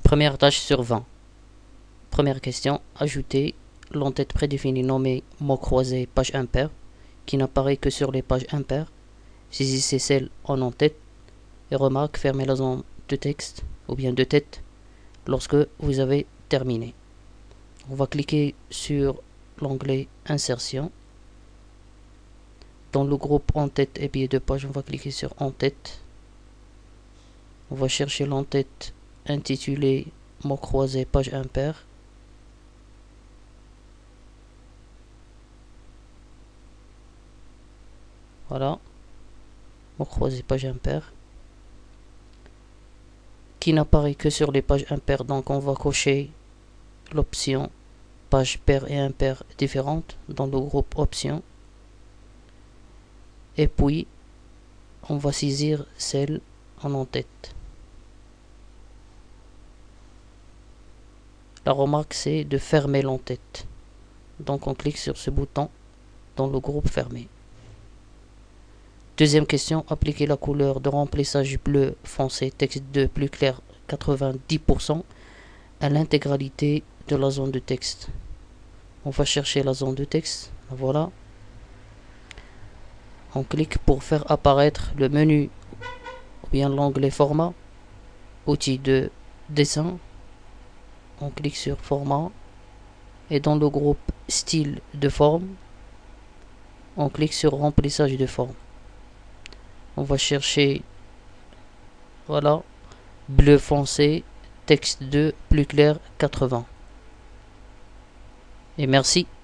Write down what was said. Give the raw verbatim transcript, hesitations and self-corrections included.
Première tâche sur vingt. Première question, ajouter l'entête prédéfinie nommée mot croisé page impair qui n'apparaît que sur les pages impaires. Saisissez celle en en-tête et remarque fermez la zone de texte ou bien de tête lorsque vous avez terminé. On va cliquer sur l'onglet insertion. Dans le groupe en-tête et billet de page, on va cliquer sur en-tête. On va chercher l'en-tête intitulée mot croisé page impair. Voilà, mot croisé page impair qui n'apparaît que sur les pages impaires, donc on va cocher l'option page paire et impair différentes dans le groupe options et puis on va saisir celle en en-tête. La remarque c'est de fermer l'en-tête, donc on clique sur ce bouton dans le groupe fermé. Deuxième question, appliquer la couleur de remplissage bleu foncé texte deux plus clair quatre-vingt-dix pour cent à l'intégralité de la zone de texte. On va chercher la zone de texte, voilà. On clique pour faire apparaître le menu ou bien l'onglet format, outil de dessin. On clique sur format et dans le groupe style de forme, on clique sur remplissage de forme. On va chercher, voilà, bleu foncé, texte deux plus clair quatre-vingts. Et merci.